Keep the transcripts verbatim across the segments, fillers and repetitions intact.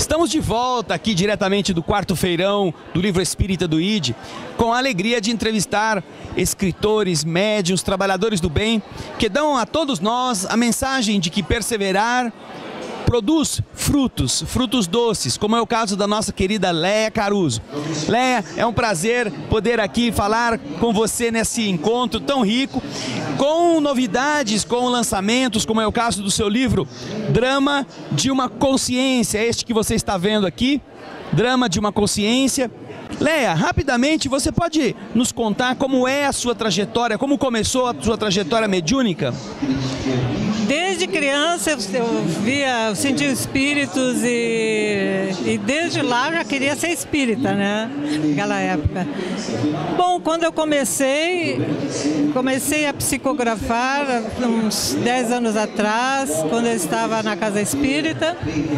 Estamos de volta aqui diretamente do quarto feirão do Livro Espírita do I D, com a alegria de entrevistar escritores, médiuns, trabalhadores do bem, que dão a todos nós a mensagem de que perseverar produz frutos, frutos doces, como é o caso da nossa querida Léa Caruso. Léa, é um prazer poder aqui falar com você nesse encontro tão rico, com novidades, com lançamentos, como é o caso do seu livro Drama de uma Consciência, este que você está vendo aqui, Drama de uma Consciência. Léa, rapidamente, você pode nos contar como é a sua trajetória, como começou a sua trajetória mediúnica? Desde criança eu via, eu sentia espíritos e, e desde lá eu já queria ser espírita, né? Naquela época. Bom, quando eu comecei, comecei a psicografar uns dez anos atrás, quando eu estava na casa espírita.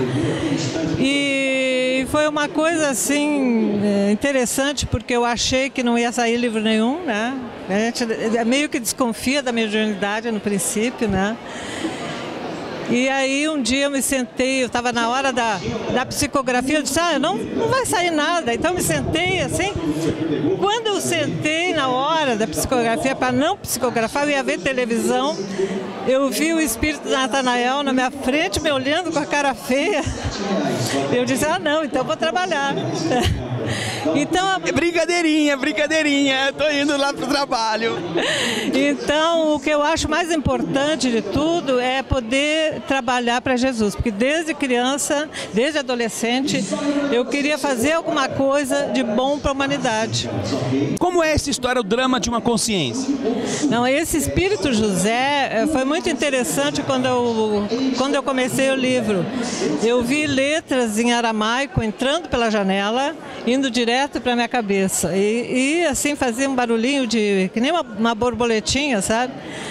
E foi uma coisa assim interessante, porque eu achei que não ia sair livro nenhum, né? A gente meio que desconfia da mediunidade no princípio, né? E aí um dia eu me sentei, eu estava na hora da, da psicografia, eu disse, ah, não, não vai sair nada. Então eu me sentei assim, quando eu sentei na hora da psicografia para não psicografar, eu ia ver televisão, eu vi o espírito de Natanael na minha frente, me olhando com a cara feia. Eu disse, ah não, então eu vou trabalhar. Então, a... Brincadeirinha, brincadeirinha, tô indo lá pro trabalho. Então, o que eu acho mais importante de tudo é poder trabalhar para Jesus, porque desde criança, desde adolescente, eu queria fazer alguma coisa de bom para a humanidade. Como é essa história, o Drama de uma Consciência? Não, esse espírito José foi muito interessante quando eu, quando eu comecei o livro. Eu vi letras em aramaico entrando pela janela, indo direto para minha cabeça e, e assim fazia um barulhinho de que nem uma, uma borboletinha, sabe?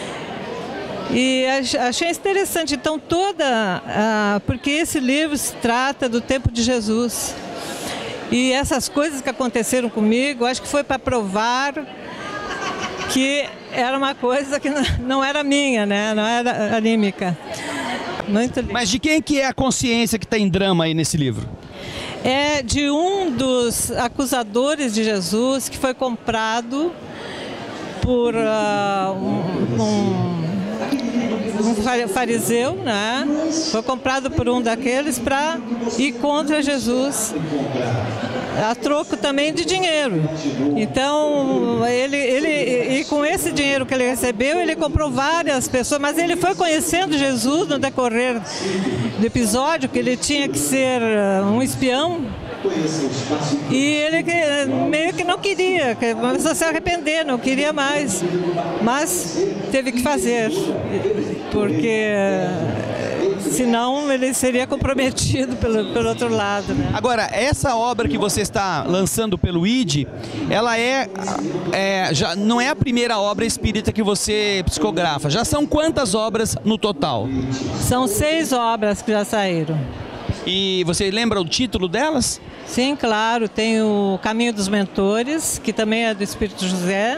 E achei interessante. Então toda ah, porque esse livro se trata do tempo de Jesus e essas coisas que aconteceram comigo, acho que foi para provar que era uma coisa que não era minha, né? Não era anímica. Muito lindo. Mas de quem que é a consciência que está em drama aí nesse livro? É de um dos acusadores de Jesus que foi comprado por uh, um, um, um fariseu, né? Foi comprado por um daqueles para ir contra Jesus, a troco também de dinheiro. Então, ele, ele, e com esse dinheiro que ele recebeu, ele comprou várias pessoas, mas ele foi conhecendo Jesus no decorrer do episódio, que ele tinha que ser um espião. E ele meio que não queria, começou a se arrepender, não queria mais, mas teve que fazer, porque senão ele seria comprometido pelo, pelo outro lado, né? Agora, essa obra que você está lançando pelo I D, ela é, é já não é a primeira obra espírita que você psicografa. Já são quantas obras no total? São seis obras que já saíram. E você lembra o título delas? Sim, claro. Tem o Caminho dos Mentores, que também é do Espírito José,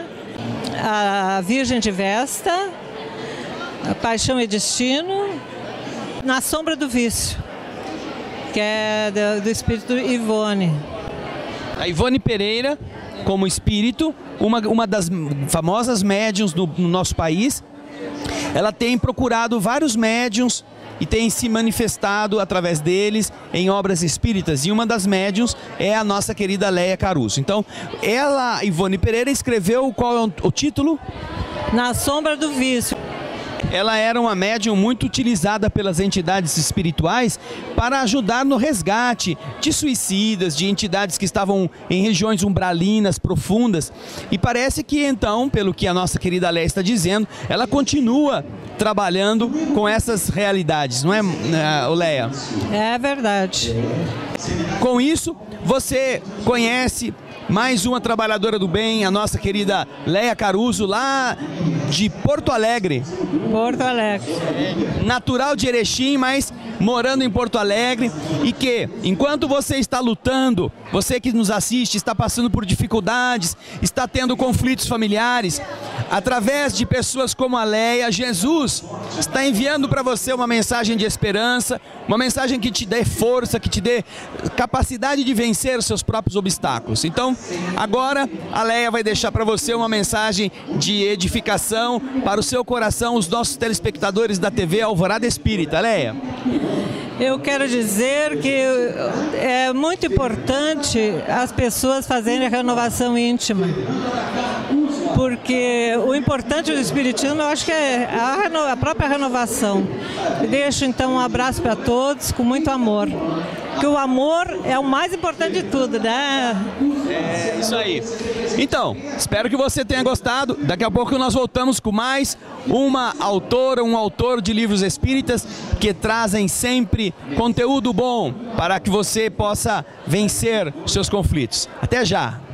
a Virgem de Vesta, a Paixão e Destino, Na Sombra do Vício, que é do, do Espírito Ivone. A Ivone Pereira, como espírito, uma, uma das famosas médiuns do, no nosso país, ela tem procurado vários médiuns e tem se manifestado através deles em obras espíritas. E uma das médiuns é a nossa querida Léa Caruso. Então, ela, Ivone Pereira, escreveu qual é o título? Na Sombra do Vício. Ela era uma médium muito utilizada pelas entidades espirituais para ajudar no resgate de suicidas, de entidades que estavam em regiões umbralinas, profundas. E parece que então, pelo que a nossa querida Léa está dizendo, ela continua trabalhando com essas realidades, não é, Léa? É verdade. Com isso, você conhece mais uma trabalhadora do bem, a nossa querida Léa Caruso, lá de Porto Alegre. Porto Alegre. Natural de Erechim, mas morando em Porto Alegre, e que, enquanto você está lutando, você que nos assiste, está passando por dificuldades, está tendo conflitos familiares, Através de pessoas como a Leia, Jesus está enviando para você uma mensagem de esperança, uma mensagem que te dê força, que te dê capacidade de vencer os seus próprios obstáculos. Então, agora a Leia vai deixar para você uma mensagem de edificação para o seu coração, os nossos telespectadores da T V Alvorada Espírita. Leia. Eu quero dizer que é muito importante as pessoas fazerem a renovação íntima, porque o importante do Espiritismo, eu acho que é a, reno, a própria renovação. Deixo então um abraço para todos, com muito amor. Porque o amor é o mais importante de tudo, né? É isso aí. Então, espero que você tenha gostado. Daqui a pouco nós voltamos com mais uma autora, um autor de livros espíritas que trazem sempre conteúdo bom para que você possa vencer seus conflitos. Até já!